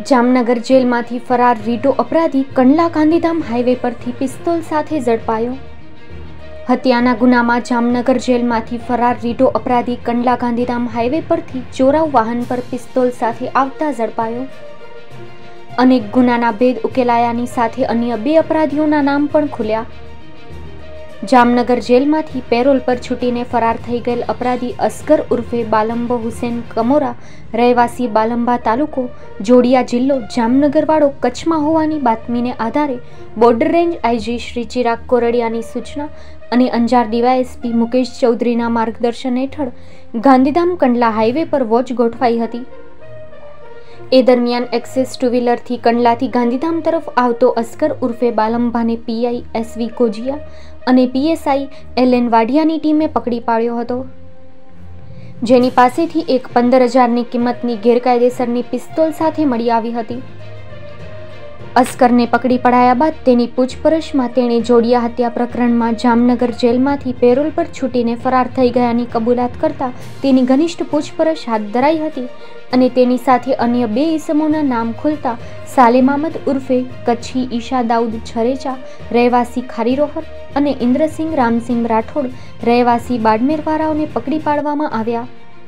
જામનગર જેલમાંથી ફરાર રીઢો અપરાધી કંડલા ગાંધીધામ હાઈવે પરથી પિસ્તોલ સાથે ઝડપાયો। હત્યાના ગુનામાં જામનગર જેલમાંથી ફરાર રીઢો અપરાધી કંડલા ગાંધીધામ હાઈવે પરથી ચોરાવ વાહન પર પિસ્તોલ સાથે આવતા ઝડપાયો। અનેક ગુનાના ભેદ ઉકેલાયાની સાથે અન્ય 2 અપરાધીઓના નામ પણ ખુલ્યા। જામનગર જેલમાંથી પેરોલ પર છૂટીને ફરાર થઈ ગયેલ અપરાધી અસગર ઉર્ફે બાલંબો હુસેન કમોરા રહેવાસી બાલંબા તાલુકો જોડિયા જિલ્લો જામનગરવાળો કચ્છમાં હોવાની બાતમીને આધારે border range IG Shri Chirag કોરડિયાની સૂચના અને અંજાર ડીવાયએસપી મુકેશ ચૌધરીના માર્ગદર્શન હેઠળ ગાંધીધામ કંડલા હાઈવે પર વોચ ગોઠવાઈ હતી। એ દરમિયાન એક્સેસ ટુ વ્હીલરથી કંડલાથી ગાંધીધામ તરફ આવતો અસગર ઉર્ફે બાલંબાને પીઆઈ એસવી કોજિયા અને પીએસઆઈ એલએન વાડિયાની ટીમે પકડી પાડ્યો હતો, જેની પાસેથી એક 15,000ની કિંમતની ગેરકાયદેસરની પિસ્તોલ સાથે મળી આવી હતી। અસગરને પકડી પડાયા બાદ તેની પૂછપરછમાં તેણે જોડિયા હત્યા પ્રકરણમાં જામનગર જેલમાંથી પેરોલ પર છૂટીને ફરાર થઈ ગયાની કબૂલાત કરતા તેની ઘનિષ્ઠ પૂછપરછ હાથ ધરાઈ હતી અને તેની સાથે અન્ય 2 ઈસમોના નામ ખુલતા સાલેમ અહમદ ઉર્ફે કચ્છી ઈશા દાઉદ છરેચા રહેવાસી ખારીરોહર અને ઇન્દ્રસિંહ રામસિંહ રાઠોડ રહેવાસી બાડમેરવાળાઓને પકડી પાડવામાં આવ્યા।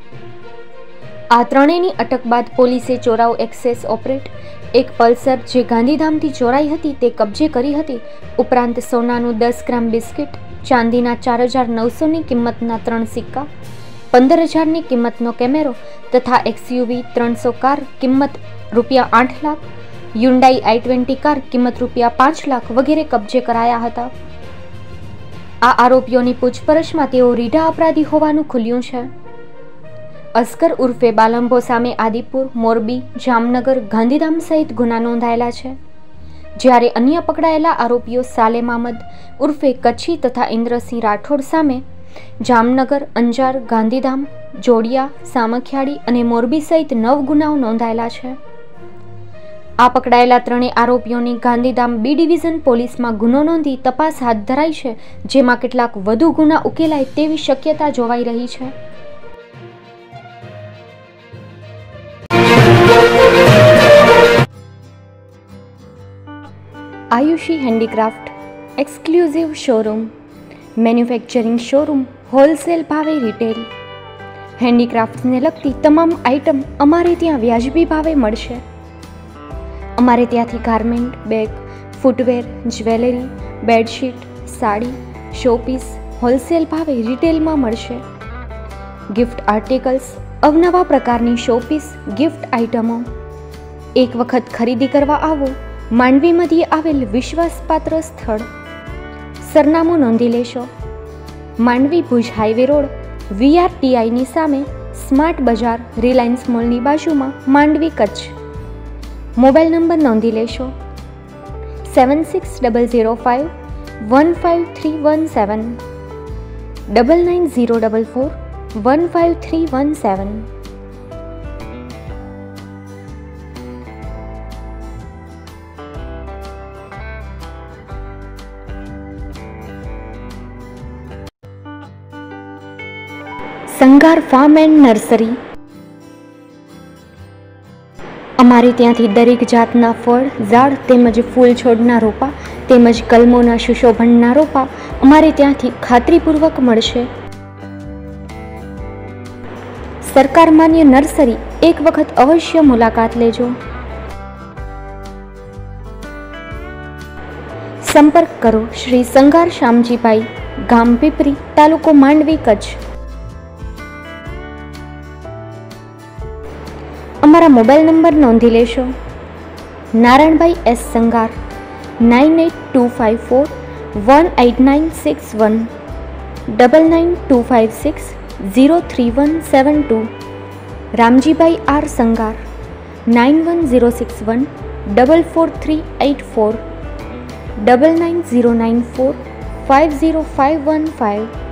આ ત્રણેયની અટક બાદ પોલીસે ચોરાવ એક્સેસ ઓપરેટ એક પલ્સર જે ગાંધીધામથી ચોરાઈ હતી તે કબજે કરી હતી। ઉપરાંત સોનાનું 10 ગ્રામ બિસ્કિટ, ચાંદીના 4,900ની કિંમતના 3 સિક્કા, 15,000ની કિંમતનો કેમેરો તથા એક્સયુવી 300 કાર કિંમત ₹8 લાખ, હ્યુન્ડાઈ i20 કાર કિંમત ₹5 લાખ વગેરે કબજે કરાયા હતા। આ આરોપીઓની પૂછપરછમાં તેઓ રીઢા અપરાધી હોવાનું ખુલ્યું છે। અસગર ઉર્ફે બાલંબો સામે આદિપુર, મોરબી, જામનગર, ગાંધીધામ સહિત ગુના નોંધાયેલા છે, જ્યારે અન્ય પકડાયેલા આરોપીઓ સાલેમ અહમદ ઉર્ફે કચ્છી તથા ઇન્દ્રસિંહ રાઠોડ સામે જામનગર, અંજાર, ગાંધીધામ, જોડિયા, સામખિયાળી અને મોરબી સહિત 9 ગુનાઓ નોંધાયેલા છે। આ પકડાયેલા 3 આરોપીઓની ગાંધીધામ બી ડિવિઝન પોલીસમાં ગુનો નોંધી તપાસ હાથ ધરાઈ છે, જેમાં કેટલાક વધુ ગુના ઉકેલાય તેવી શક્યતા જોવાઈ રહી છે। Ayushi handicraft exclusive showroom, manufacturing showroom, wholesale ભાવે રિટેલ, હેન્ડીક્રાફ્ટને લગતી તમામ આઇટમ અમારે ત્યાં વ્યાજબી ભાવે મળશે। અમારે ત્યાંથી garment, bag, footwear, jewellery, bedsheet, sari, showpiece wholesale ભાવે રિટેલમાં મળશે। ગિફ્ટ આર્ટિકલ્સ, અવનવા પ્રકારની શોપીસ, ગિફ્ટ આઇટમો। એક વખત ખરીદી કરવા આવો, માંડવી મધ્યે આવેલ વિશ્વાસપાત્ર સ્થળ। સરનામું નોંધી લેશો: માંડવી ભુજ હાઈવે રોડ, VRTIની સામે, સ્માર્ટ બજાર, રિલાયન્સ મોલની બાજુમાં, માંડવી, કચ્છ। મોબાઈલ નંબર નોંધી લેશો: 7600515317, 9904415317। Sangar farm and nursery. અમારે ત્યાંથી દરેક જાતના ફળ, ઝાડ તેમજ ફૂલ છોડના રોપા તેમજ કલમોના સુશોભનના રોપા અમારે ત્યાંથી ખાતરીપૂર્વક મળશે। સરકાર માન્ય નર્સરી એક વખત અવશ્ય મુલાકાત લેજો। સંપર્ક કરો શ્રી સંગાર શામજીભાઈ, ગામ પીપરી, તાલુકો માંડવી, કચ્છ। અમારા મોબાઈલ નંબર નોંધી લેશો: નારાયણભાઈ એસ સંગાર, 9825418961, 9925603172, રામજીભાઈ આર સંગાર, 9106144384, 9909450515।